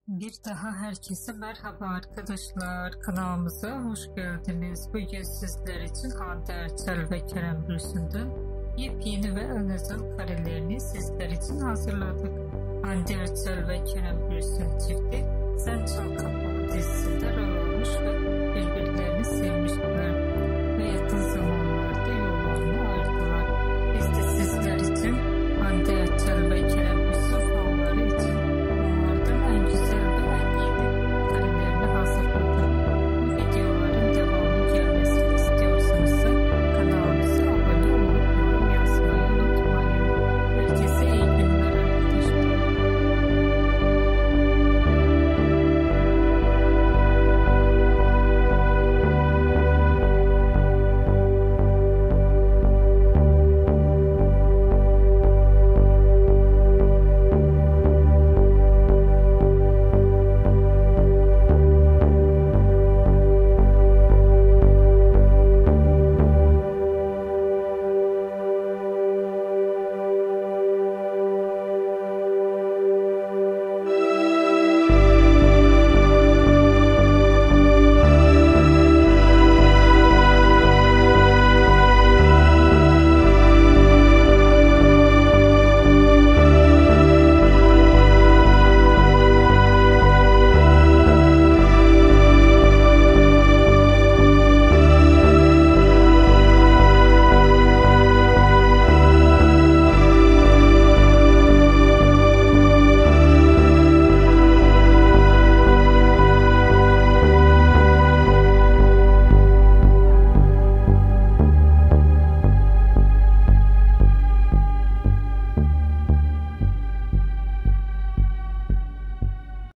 Bir daha herkese merhaba arkadaşlar. Kanalımıza hoş geldiniz. Bugün sizler için Hande Erçel ve Kerem Bürsin'den yepyeni ve özel karelerini sizler için hazırladık. Hande Erçel ve Kerem Bürsin